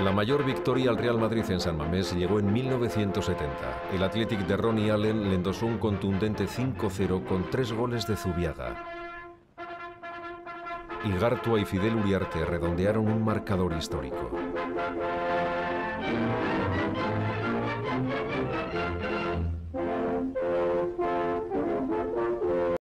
La mayor victoria al Real Madrid en San Mamés llegó en 1970. El Athletic de Ronnie Allen le endosó un contundente 5-0 con 3 goles de Zubiaga. Igartua y Fidel Uriarte redondearon un marcador histórico.